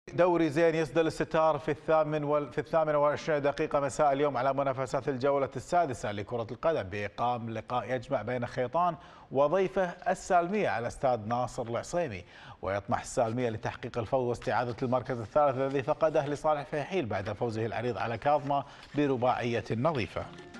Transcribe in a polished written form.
دوري زين يسدل الستار في الثامنة والعشرين دقيقة مساء اليوم على منافسات الجولة السادسة لكرة القدم بإقام لقاء يجمع بين خيطان وضيفه السالمية على استاد ناصر العصيمي. ويطمح السالمية لتحقيق الفوز واستعادة المركز الثالث الذي فقده لصالح فيحيل بعد فوزه العريض على كاظمة برباعية نظيفة.